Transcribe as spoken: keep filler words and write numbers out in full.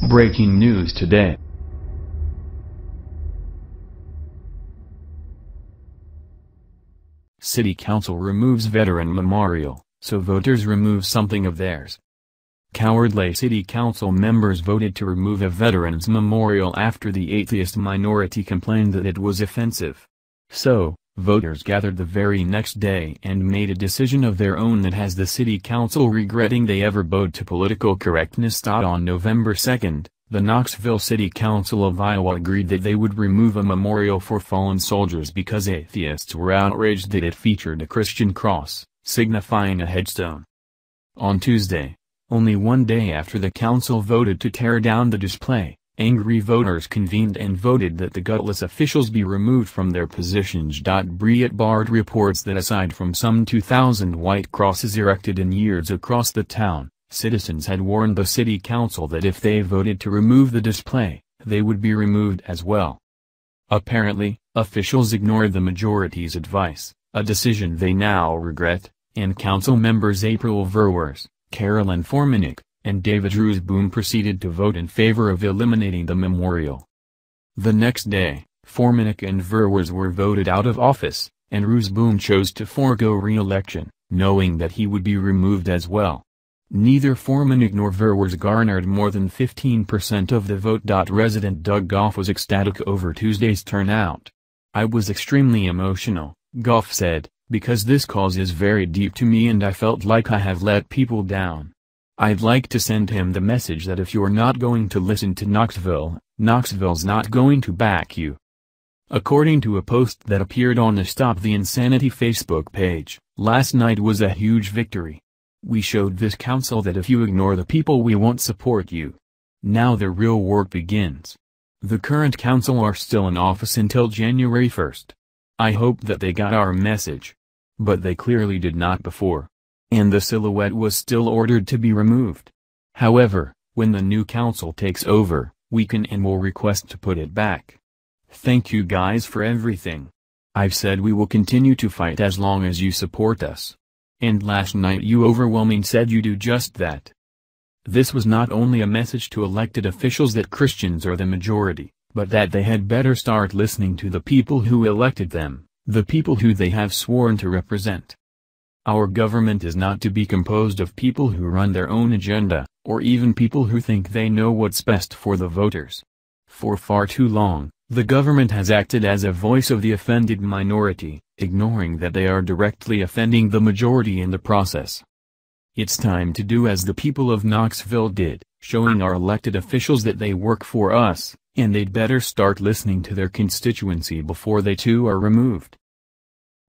Breaking news today. City Council removes veteran memorial, so voters remove something of theirs. Cowardly City Council members voted to remove a veterans memorial after the atheist minority complained that it was offensive. So, voters gathered the very next day and made a decision of their own that has the City Council regretting they ever bowed to political correctness. On November second, the Knoxville City Council of Iowa agreed that they would remove a memorial for fallen soldiers because atheists were outraged that it featured a Christian cross, signifying a headstone. On Tuesday, only one day after the council voted to tear down the display, angry voters convened and voted that the gutless officials be removed from their positions. Breitbart reports that aside from some two thousand white crosses erected in years across the town, citizens had warned the city council that if they voted to remove the display, they would be removed as well. Apparently, officials ignored the majority's advice, a decision they now regret, and council members April Verwers, Carolyn Formanek, and David Roosboom proceeded to vote in favor of eliminating the memorial. The next day, Formanek and Verwers were voted out of office, and Roosboom chose to forego re-election, knowing that he would be removed as well. Neither Formanek nor Verwers garnered more than fifteen percent of the vote. Resident Doug Goff was ecstatic over Tuesday's turnout. "I was extremely emotional," Goff said, "because this cause is very deep to me and I felt like I have let people down. I'd like to send him the message that if you're not going to listen to Knoxville, Knoxville's not going to back you." According to a post that appeared on the Stop the Insanity Facebook page, last night was a huge victory. "We showed this council that if you ignore the people, we won't support you. Now the real work begins." The current council are still in office until January first. I hope that they got our message. But they clearly did not before. And the silhouette was still ordered to be removed. However, when the new council takes over, we can and will request to put it back. Thank you guys for everything. I've said we will continue to fight as long as you support us. And last night you overwhelming said you do just that. This was not only a message to elected officials that Christians are the majority, but that they had better start listening to the people who elected them, the people who they have sworn to represent. Our government is not to be composed of people who run their own agenda, or even people who think they know what's best for the voters. For far too long, the government has acted as a voice of the offended minority, ignoring that they are directly offending the majority in the process. It's time to do as the people of Knoxville did, showing our elected officials that they work for us, and they'd better start listening to their constituency before they too are removed.